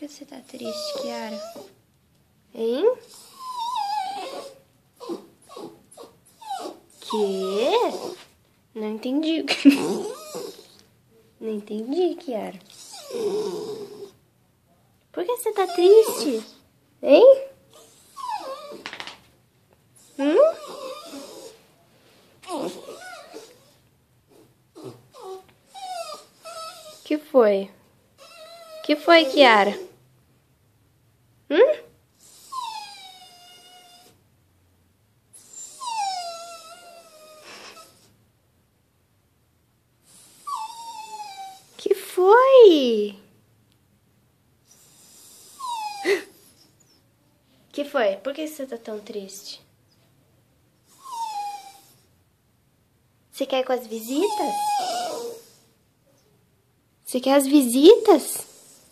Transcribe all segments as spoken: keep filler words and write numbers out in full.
você tá triste, Kiara? Hein? Que? Não entendi. Não entendi, Kiara. Por que você tá triste? Hein? Hum? Que foi? Que foi, Kiara? Hum? Que foi? Que foi? Por que você tá tão triste? Você quer ir com as visitas? Você quer as visitas?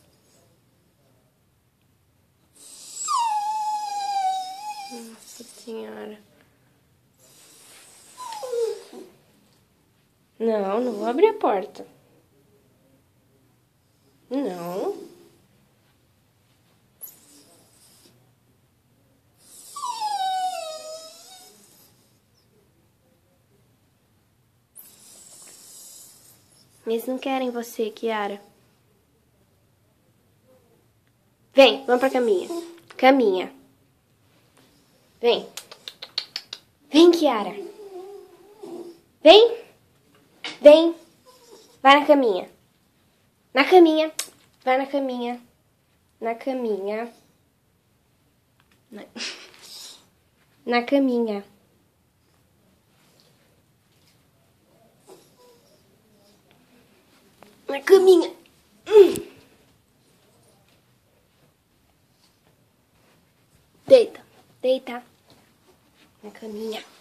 Nossa Senhora. Não, não vou abrir a porta. Não. Eles não querem você, Kiara. Vem, vamos pra caminha. Caminha. Vem. Vem, Kiara. Vem. Vem. Vai na caminha. Na caminha. Vai na caminha. Na caminha. Na, na caminha. Na caminha. Hum. Deita. Deita. Na caminha.